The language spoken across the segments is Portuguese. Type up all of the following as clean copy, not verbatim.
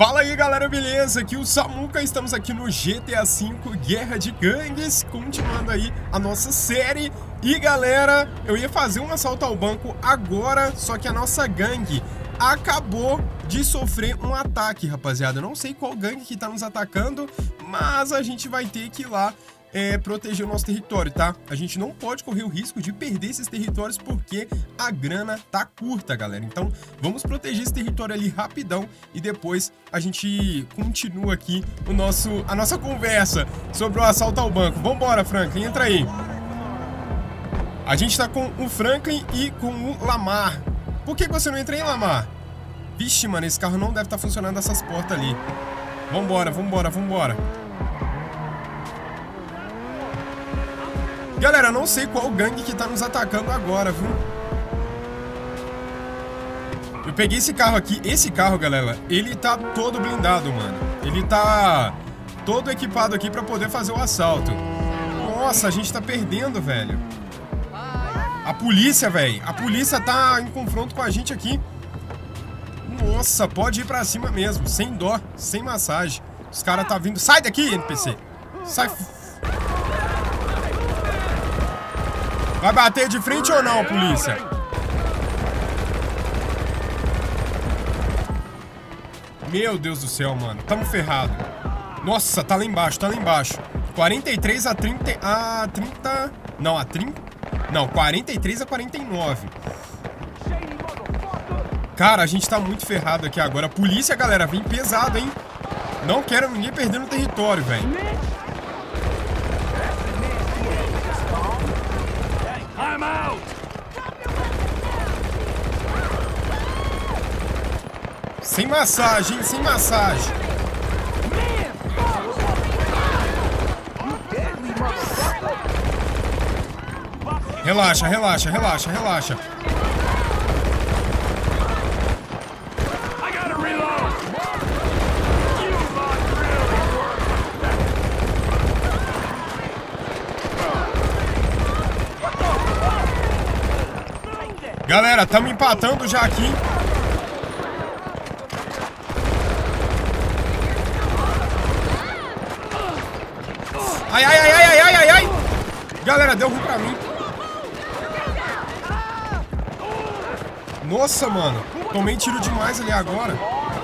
Fala aí galera, beleza? Aqui o Samuca, estamos aqui no GTA V Guerra de Gangues, continuando aí a nossa série. E galera, eu ia fazer um assalto ao banco agora, só que a nossa gangue acabou de sofrer um ataque, rapaziada. Eu não sei qual gangue que tá nos atacando, mas a gente vai ter que ir lá proteger o nosso território, tá? A gente não pode correr o risco de perder esses territórios porque a grana tá curta, galera. Então, vamos proteger esse território ali rapidão e depois a gente continua aqui a nossa conversa sobre o assalto ao banco. Vambora, Franklin, entra aí. A gente tá com o Franklin e com o Lamar. Por que você não entra aí, Lamar? Vixe, mano, esse carro não deve estar funcionando essas portas ali. Vambora, vambora, vambora. Galera, eu não sei qual gangue que tá nos atacando agora, viu? Eu peguei esse carro aqui. Esse carro, galera, ele tá todo blindado, mano. Ele tá todo equipado aqui pra poder fazer o assalto. Nossa, a gente tá perdendo, velho. A polícia, velho. A polícia tá em confronto com a gente aqui. Nossa, pode ir pra cima mesmo. Sem dó, sem massagem. Os caras tá vindo. Sai daqui, NPC. Sai. Vai bater de frente ou não, polícia? Meu Deus do céu, mano. Tamo ferrado. Nossa, tá lá embaixo, tá lá embaixo. 43 a 30... Não, a 30... Não, 43 a 49. Cara, a gente tá muito ferrado aqui agora. A polícia, galera, vem pesado, hein? Não quero ninguém perdendo o território, velho. Sem massagem, sem massagem. Relaxa, relaxa, relaxa, relaxa. Galera, estamos empatando já aqui. Ai, ai, ai, ai, ai, ai, ai. Galera, deu ruim pra mim. Nossa, mano. Tomei tiro demais ali agora.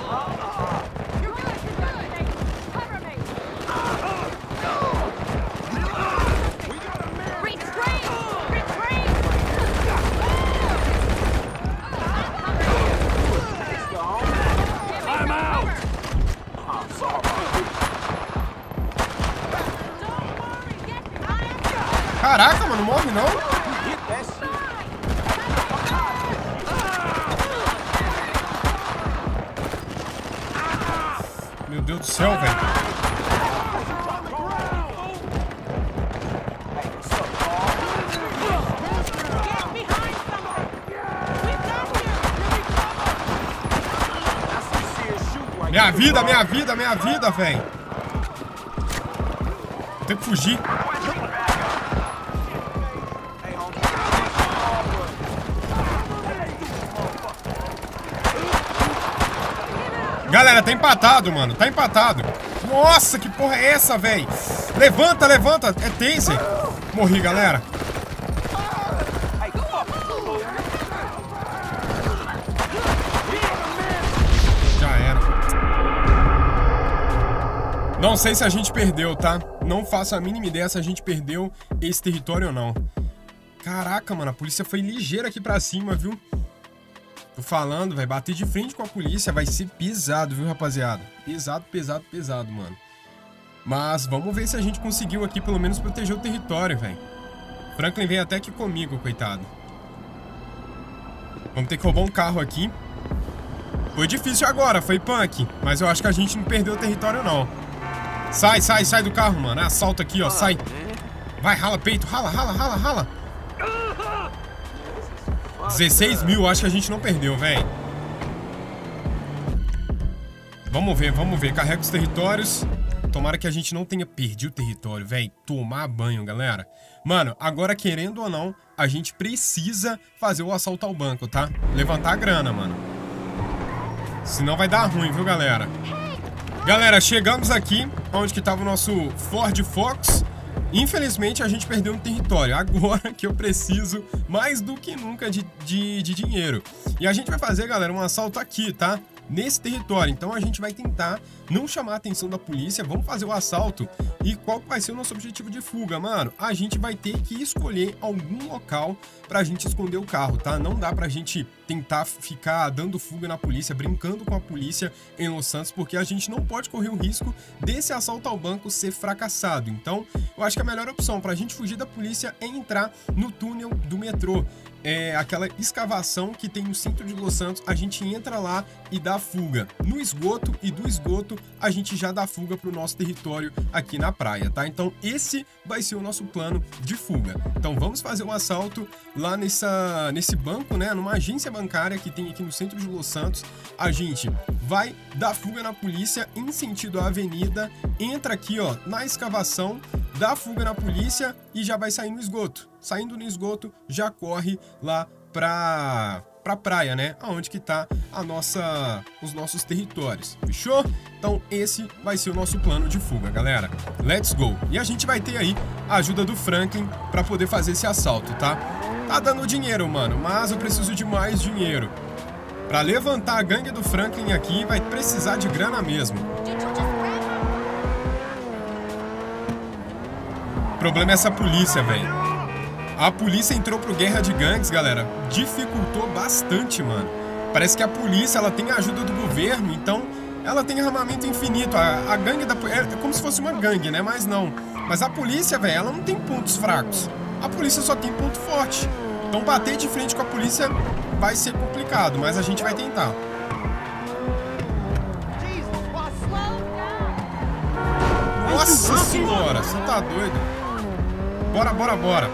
Caraca, mano, morre não? Meu Deus do céu, velho. Minha vida, minha vida, minha vida, velho. Tem que fugir. Galera, tá empatado, mano. Tá empatado. Nossa, que porra é essa, velho? Levanta, levanta. É taser. Morri, galera. Já era. Não sei se a gente perdeu, tá? Não faço a mínima ideia se a gente perdeu esse território ou não. Caraca, mano. A polícia foi ligeira aqui pra cima, viu? Tô falando, vai bater de frente com a polícia, vai ser pesado, viu, rapaziada? Pesado, pesado, pesado, mano. Mas vamos ver se a gente conseguiu aqui pelo menos proteger o território, velho. Franklin veio até aqui comigo, coitado. Vamos ter que roubar um carro aqui. Foi difícil agora, foi punk. Mas eu acho que a gente não perdeu o território, não. Sai, sai, sai do carro, mano. Assalto aqui, ó, sai. Vai, rala peito, rala, rala, rala, rala. 16 mil, acho que a gente não perdeu, velho. Vamos ver. Carrega os territórios. Tomara que a gente não tenha perdido o território, velho. Tomar banho, galera. Mano, agora querendo ou não, a gente precisa fazer o assalto ao banco, tá? Levantar a grana, mano. Senão vai dar ruim, viu, galera? Galera, chegamos aqui onde que tava o nosso Ford Fox. Infelizmente a gente perdeu um território. Agora que eu preciso mais do que nunca de dinheiro. E a gente vai fazer, galera, um assalto aqui, tá? Nesse território. Então a gente vai tentar não chamar a atenção da polícia. Vamos fazer o assalto. E qual vai ser o nosso objetivo de fuga, mano? A gente vai ter que escolher algum local pra gente esconder o carro, tá? Não dá pra gente tentar ficar dando fuga na polícia, brincando com a polícia em Los Santos, porque a gente não pode correr o risco desse assalto ao banco ser fracassado. Então, eu acho que a melhor opção pra gente fugir da polícia é entrar no túnel do metrô. É aquela escavação que tem no centro de Los Santos, a gente entra lá e dá fuga no esgoto, e do esgoto a gente já dá fuga pro nosso território aqui na praia, tá? Então esse vai ser o nosso plano de fuga. Então vamos fazer um assalto lá nesse banco, né? Numa agência bancária que tem aqui no centro de Los Santos. A gente vai dar fuga na polícia em sentido à avenida, entra aqui, ó, na escavação, dá fuga na polícia e já vai sair no esgoto. Saindo no esgoto, já corre lá pra praia, né? Aonde que tá os nossos territórios. Fechou? Então esse vai ser o nosso plano de fuga, galera. Let's go! E a gente vai ter aí a ajuda do Franklin pra poder fazer esse assalto, tá? Tá dando dinheiro, mano, mas eu preciso de mais dinheiro. Pra levantar a gangue do Franklin aqui, vai precisar de grana mesmo. O problema é essa polícia, velho. A polícia entrou pro Guerra de Gangues, galera. Dificultou bastante, mano. Parece que a polícia, ela tem a ajuda do governo, então ela tem armamento infinito. A gangue da polícia é como se fosse uma gangue, né? Mas não. Mas a polícia, velho, ela não tem pontos fracos. A polícia só tem ponto forte. Então bater de frente com a polícia vai ser complicado, mas a gente vai tentar. Nossa senhora, você tá doido? Bora, bora, bora.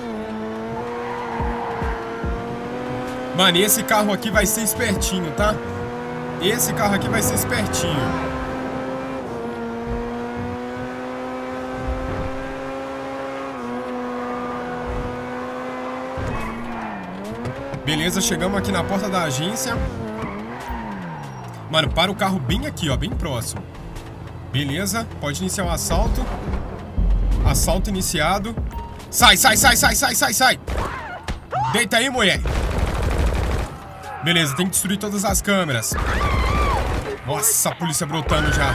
Mano, esse carro aqui vai ser espertinho, tá? Esse carro aqui vai ser espertinho. Beleza, chegamos aqui na porta da agência. Mano, para o carro bem aqui, ó, bem próximo. Beleza, pode iniciar o assalto. Assalto iniciado. Sai, sai, sai, sai, sai, sai, sai. Deita aí, mulher. Beleza, tem que destruir todas as câmeras. Nossa, a polícia brotando já.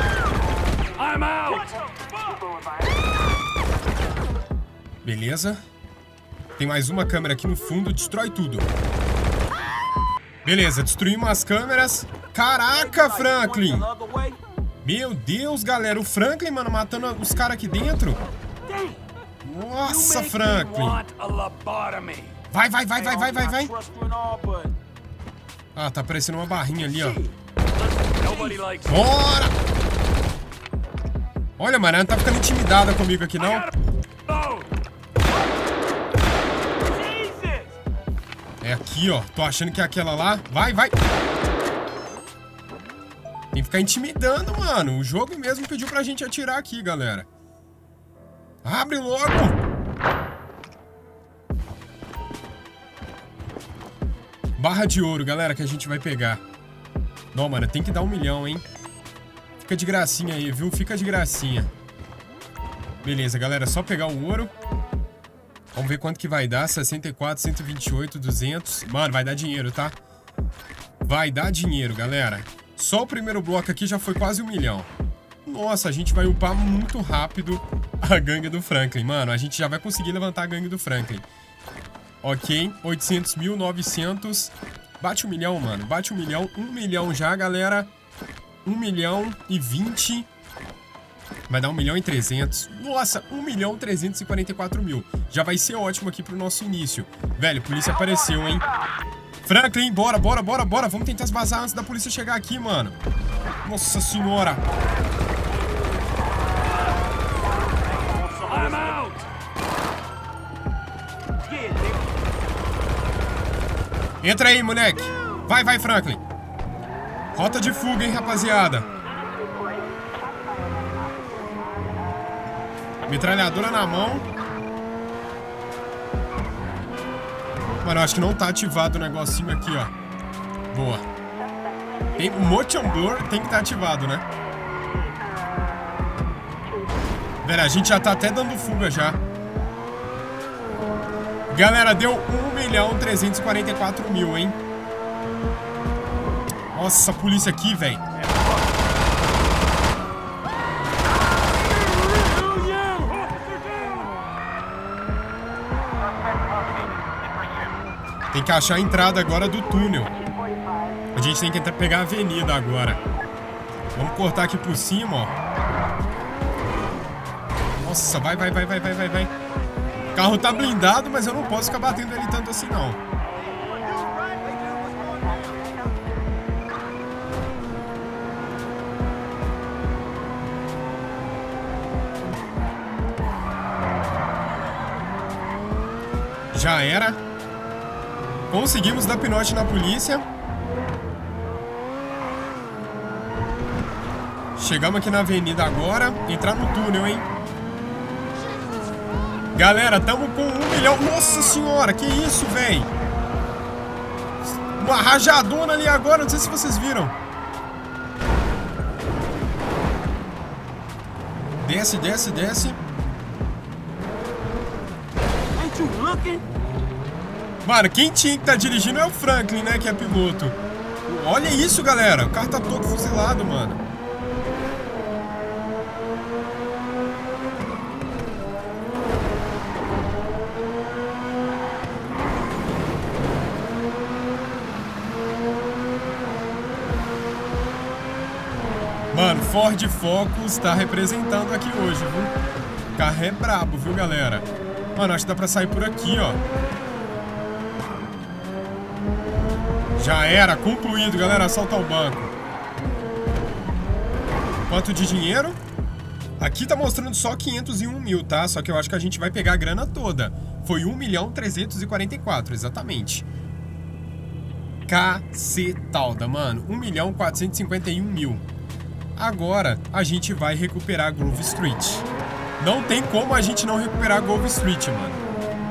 Beleza. Tem mais uma câmera aqui no fundo, destrói tudo. Beleza, destruímos as câmeras. Caraca, Franklin. Meu Deus, galera, o Franklin, mano, matando os caras aqui dentro. Nossa, Franklin. Vai, vai, vai, vai, vai, vai, vai. Ah, tá aparecendo uma barrinha ali, ó. Bora! Olha, mano, ela não tá ficando intimidada comigo aqui, não. É aqui, ó. Tô achando que é aquela lá. Vai, vai. Tem que ficar intimidando, mano. O jogo mesmo pediu pra gente atirar aqui, galera. Abre logo! Barra de ouro, galera, que a gente vai pegar. Não, mano, tem que dar 1 milhão, hein? Fica de gracinha aí, viu? Fica de gracinha. Beleza, galera, só pegar o ouro. Vamos ver quanto que vai dar. 64, 128, 200. Mano, vai dar dinheiro, tá? Vai dar dinheiro, galera. Só o primeiro bloco aqui já foi quase 1 milhão. Nossa, a gente vai upar muito rápido a gangue do Franklin. Mano, a gente já vai conseguir levantar a gangue do Franklin. Ok, 800 mil, 900. Bate 1 milhão, mano. Bate 1 milhão. 1 milhão já, galera. 1 milhão e 20. Vai dar 1 milhão e 300. Nossa, 1 milhão e 344 mil. Já vai ser ótimo aqui pro nosso início. Velho, a polícia apareceu, hein? Franklin, bora, bora, bora, bora. Vamos tentar se vazar antes da polícia chegar aqui, mano. Nossa senhora. Entra aí, moleque. Vai, vai, Franklin. Rota de fuga, hein, rapaziada. Metralhadora na mão. Mano, eu acho que não tá ativado o negocinho aqui, ó. Boa. Tem o Motion Blur, tem que estar ativado, né? Pera, a gente já tá até dando fuga já. Galera, deu 1.344.000, hein? Nossa, a polícia aqui, velho. Tem que achar a entrada agora do túnel. A gente tem que pegar a avenida agora. Vamos cortar aqui por cima, ó. Nossa, vai. O carro tá blindado, mas eu não posso ficar batendo ele tanto assim, não. Já era. Conseguimos dar pinote na polícia. Chegamos aqui na avenida agora. Entrar no túnel, hein? Galera, tamo com 1 milhão. Nossa senhora, que isso, velho? Uma rajadona ali agora, não sei se vocês viram. Desce. Mano, quem tinha que estar dirigindo é o Franklin, né? Que é piloto. Olha isso, galera. O carro tá todo fuzilado, mano. Mano, Ford Focus tá representando aqui hoje, viu? O carro é brabo, viu, galera? Mano, acho que dá pra sair por aqui, ó. Já era, concluído, galera. Assalto ao banco. Quanto de dinheiro? Aqui tá mostrando só 501.000, tá? Só que eu acho que a gente vai pegar a grana toda. Foi 1.344.000, exatamente. Cacetalda, mano. 1.451.000. Agora a gente vai recuperar Grove Street. Não tem como a gente não recuperar Grove Street, mano.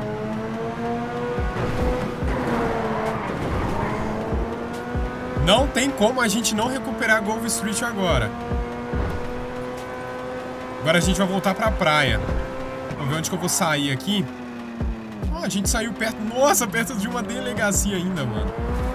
Não tem como a gente não recuperar Grove Street agora. Agora a gente vai voltar pra praia. Vamos ver onde que eu vou sair aqui. Oh, a gente saiu perto... Nossa, perto de uma delegacia ainda, mano.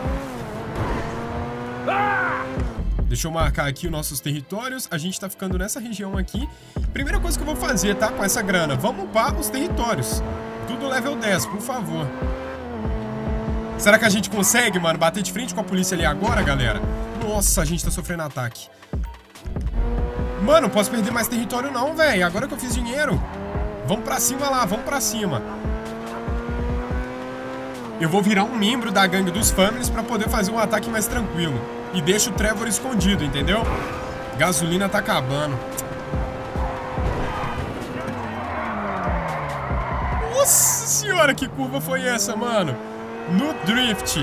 Deixa eu marcar aqui os nossos territórios. A gente tá ficando nessa região aqui. Primeira coisa que eu vou fazer, tá? Com essa grana. Vamos upar os territórios. Tudo level 10, por favor. Será que a gente consegue, mano, bater de frente com a polícia ali agora, galera? Nossa, a gente tá sofrendo ataque. Mano, não posso perder mais território não, velho. Agora que eu fiz dinheiro. Vamos pra cima lá, vamos pra cima. Eu vou virar um membro da gangue dos Families pra poder fazer um ataque mais tranquilo. E deixa o Trevor escondido, entendeu? Gasolina tá acabando. Nossa senhora, que curva foi essa, mano? No drift.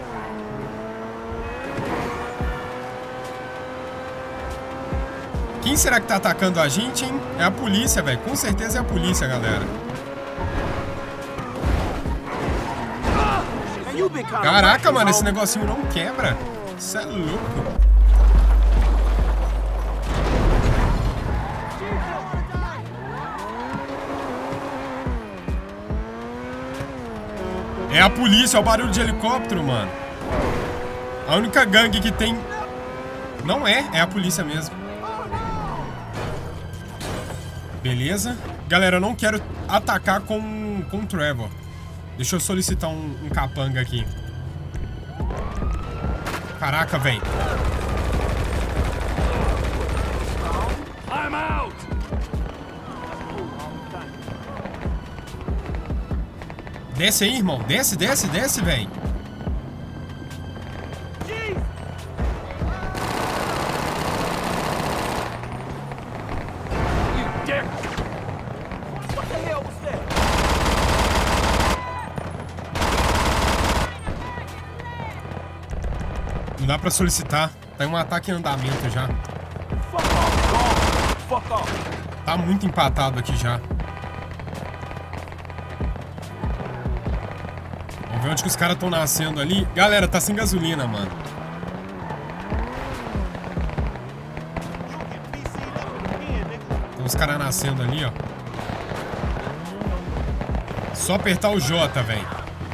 Quem será que tá atacando a gente, hein? É a polícia, velho. Com certeza é a polícia, galera. Caraca, mano, esse negocinho não quebra. Isso é louco. É a polícia, é o barulho de helicóptero, mano. A única gangue que tem... Não é a polícia mesmo. Beleza. Galera, eu não quero atacar com o Trevor. Deixa eu solicitar um capanga aqui. Caraca, velho. Desce aí, irmão. Desce, velho. Não dá pra solicitar. Tá um ataque em andamento já. Tá muito empatado aqui já. Vamos ver onde que os caras estão nascendo ali. Galera, tá sem gasolina, mano. Estão os caras nascendo ali, ó. Só apertar o J, velho.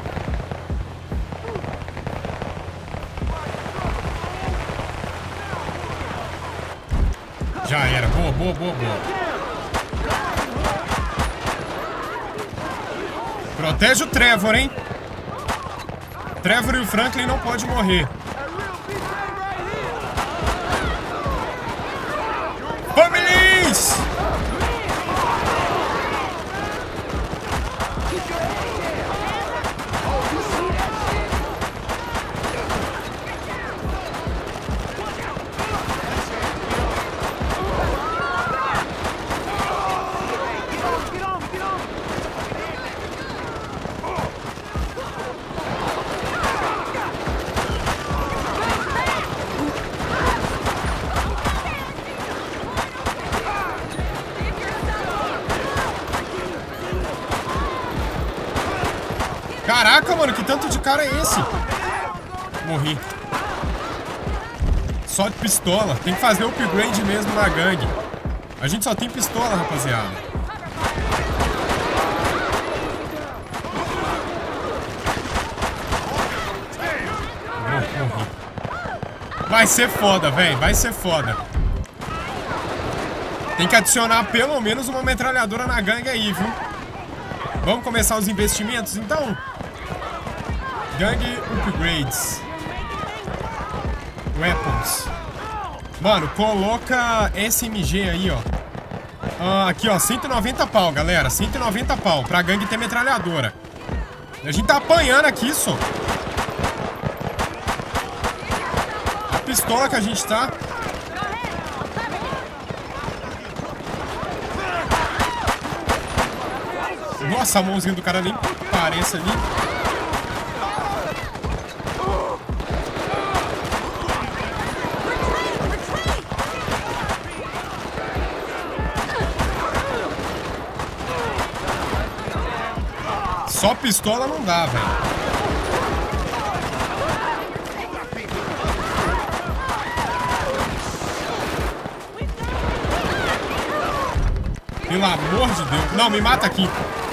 Já era. Boa, boa, boa, boa. Protege o Trevor, hein? Trevor e o Franklin não podem morrer. Families! Caraca, mano, que tanto de cara é esse? Morri. Só de pistola. Tem que fazer o upgrade mesmo na gangue. A gente só tem pistola, rapaziada. Morri. Vai ser foda, velho. Vai ser foda. Tem que adicionar pelo menos uma metralhadora na gangue aí, viu? Vamos começar os investimentos, então? Gangue upgrades. Weapons. Mano, coloca SMG aí, ó. Aqui, ó, 190 pau, galera. 190 pau pra gangue ter metralhadora. A gente tá apanhando aqui, só. A pistola que a gente tá... Nossa, a mãozinha do cara nem parece ali. Só pistola não dá, velho. Pelo amor de Deus. Não, me mata aqui.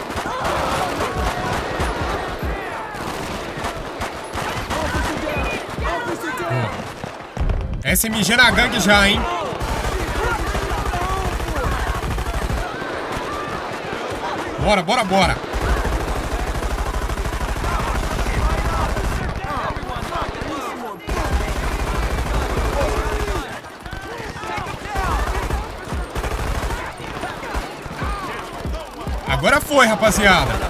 SMG na gangue já, hein? Bora, bora, bora. Agora foi, rapaziada.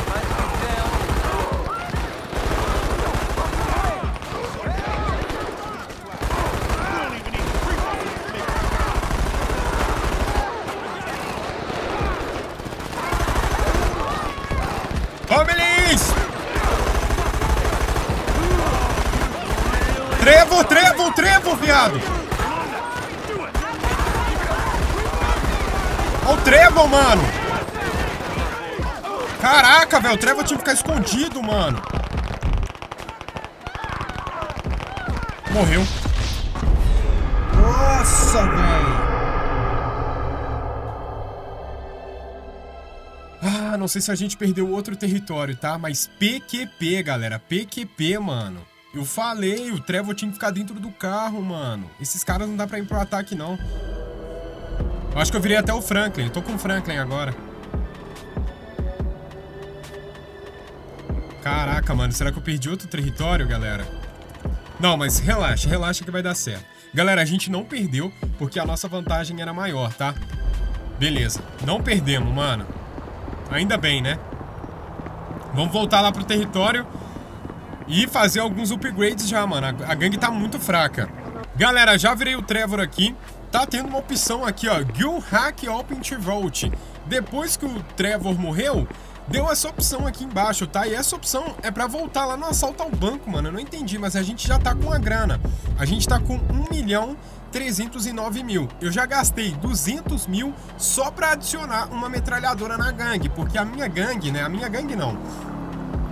Families! Trevor, Trevor, Trevor, viado! Olha o Trevor, mano! Caraca, velho, o Trevor tinha que ficar escondido, mano. Morreu. Nossa, velho. Ah, não sei se a gente perdeu outro território, tá? Mas PQP, galera. PQP, mano. Eu falei, o Trevor tinha que ficar dentro do carro, mano. Esses caras não dá pra ir pro ataque, não. Eu acho que eu virei até o Franklin. Eu tô com o Franklin agora. Caraca, mano. Será que eu perdi outro território, galera? Não, mas relaxa. Relaxa que vai dar certo. Galera, a gente não perdeu porque a nossa vantagem era maior, tá? Beleza. Não perdemos, mano. Ainda bem, né? Vamos voltar lá pro território e fazer alguns upgrades já, mano. A gangue tá muito fraca. Galera, já virei o Trevor aqui. Tá tendo uma opção aqui, ó. Gun Hack Open to Vault. Depois que o Trevor morreu, deu essa opção aqui embaixo, tá? E essa opção é pra voltar lá no assalto ao banco, mano. Eu não entendi, mas a gente já tá com a grana. A gente tá com 1.309.000. Eu já gastei 200 mil só pra adicionar uma metralhadora na gangue. Porque a minha gangue, né? A minha gangue não.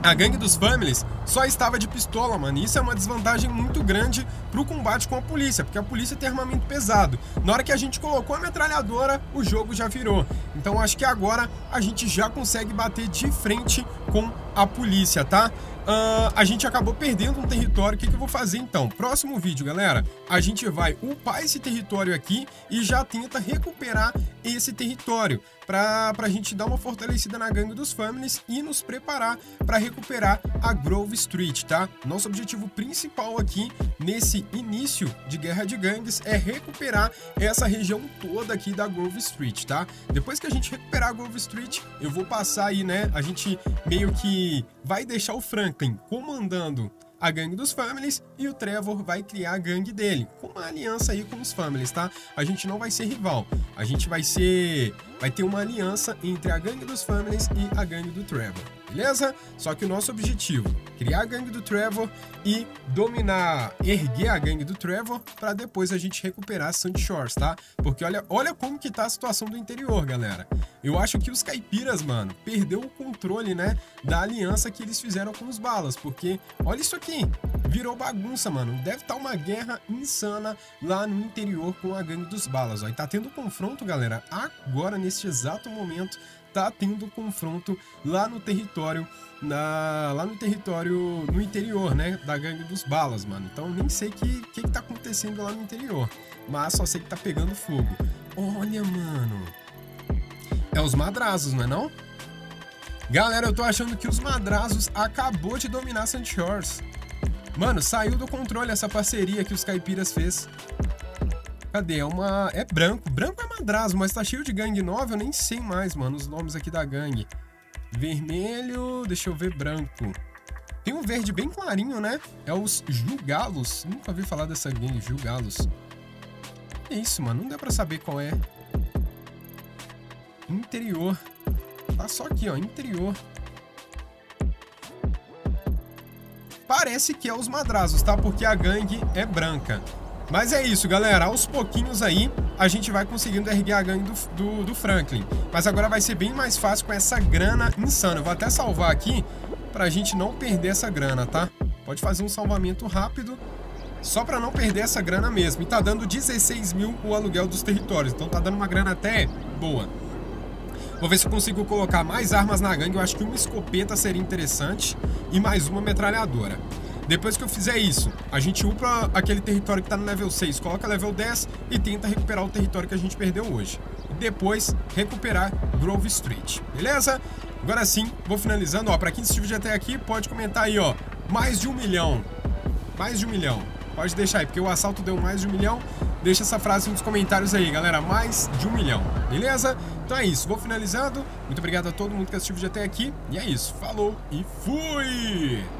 A gangue dos Families só estava de pistola, mano. E isso é uma desvantagem muito grande pro combate com a polícia, porque a polícia tem armamento pesado. Na hora que a gente colocou a metralhadora, o jogo já virou. Então acho que agora a gente já consegue bater de frente com a polícia, tá? A gente acabou perdendo um território. O que eu vou fazer então? Próximo vídeo, galera, a gente vai upar esse território aqui e já tenta recuperar esse território pra gente dar uma fortalecida na gangue dos Families e nos preparar para recuperar a Grove Street, tá? Nosso objetivo principal aqui nesse início de Guerra de Gangues é recuperar essa região toda aqui da Grove Street, tá? Depois que a gente recuperar a Grove Street, eu vou passar aí, né? A gente meio que vai deixar o Franklin comandando a gangue dos Families e o Trevor vai criar a gangue dele, com uma aliança aí com os Families, tá? A gente não vai ser rival, a gente vai ter uma aliança entre a gangue dos Families e a gangue do Trevor, beleza? Só que o nosso objetivo, criar a gangue do Trevor e dominar, erguer a gangue do Trevor para depois a gente recuperar Sandy Shores, tá? Porque olha como que tá a situação do interior, galera. Eu acho que os caipiras, mano, perdeu o controle, né, da aliança que eles fizeram com os balas, porque olha isso aqui, virou bagunça, mano. Deve estar uma guerra insana lá no interior com a gangue dos balas, ó. E tá tendo confronto, galera, agora neste exato momento tá tendo confronto lá no território, no interior, né, da gangue dos balas, mano. Então nem sei o que tá acontecendo lá no interior, mas só sei que tá pegando fogo. Olha, mano, é os Madrazos, não é não? Galera, eu tô achando que os Madrazos acabou de dominar Sandy Shores. Mano, saiu do controle essa parceria que os caipiras fez. Cadê? É branco. Branco é Madrazo, mas tá cheio de gangue nova. Eu nem sei mais, mano, os nomes aqui da gangue. Vermelho, deixa eu ver, branco. Tem um verde bem clarinho, né? É os Jugalos. Nunca ouvi falar dessa gangue, Jugalos. É isso, mano, não deu pra saber qual é. Interior. Tá só aqui, ó, interior. Parece que é os Madrazos, tá? Porque a gangue é branca. Mas é isso, galera. Aos pouquinhos aí, a gente vai conseguindo erguer a gangue do Franklin. Mas agora vai ser bem mais fácil com essa grana insana. Eu vou até salvar aqui pra gente não perder essa grana, tá? Pode fazer um salvamento rápido, só pra não perder essa grana mesmo. E tá dando 16 mil o aluguel dos territórios. Então tá dando uma grana até boa. Vou ver se eu consigo colocar mais armas na gangue. Eu acho que uma escopeta seria interessante e mais uma metralhadora. Depois que eu fizer isso, a gente upa aquele território que tá no level 6, coloca level 10 e tenta recuperar o território que a gente perdeu hoje. E depois recuperar Grove Street, beleza? Agora sim, vou finalizando. Ó, pra quem assistiu o vídeo até aqui, pode comentar aí, ó, mais de 1 milhão. Mais de 1 milhão. Pode deixar aí, porque o assalto deu mais de 1 milhão. Deixa essa frase nos comentários aí, galera. Mais de 1 milhão, beleza? Então é isso, vou finalizando. Muito obrigado a todo mundo que assistiu o vídeo até aqui. E é isso, falou e fui!